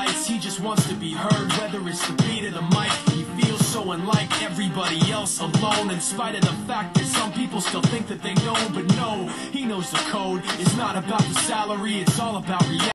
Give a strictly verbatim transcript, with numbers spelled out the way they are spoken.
lights. He just wants to be heard, whether it's the beat of the mic. He feels so unlike everybody else, alone, in spite of the fact that some people still think that they know. But no, he knows the code. It's not about the salary, it's all about reality.